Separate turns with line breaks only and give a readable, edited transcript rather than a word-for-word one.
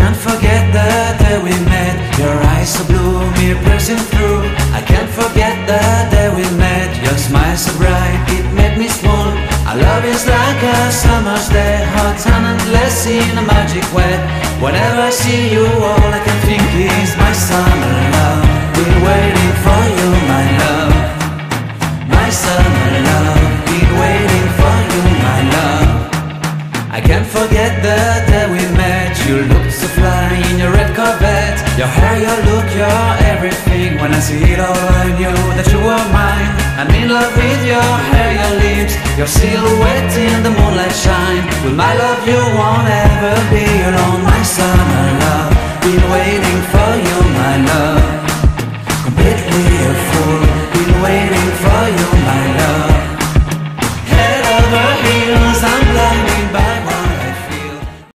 can't forget the day we met. Your eyes so blue, me piercing through. I can't forget the day we met. Your smile so bright, it made me swoon. Our love is like a summer's day, hot and endless in a magic way. Whenever I see you, all I can think is my summer love. Been waiting for you, my love. My summer love. Been waiting for you, my love. I can't forget the day we met. You looked so fly in your red Corvette. Your hair, your look, your everything. When I see it all, I knew that you were mine. I'm in love with your hair, your lips, your silhouette in the moonlight shine. With my love you won't ever be alone, my summer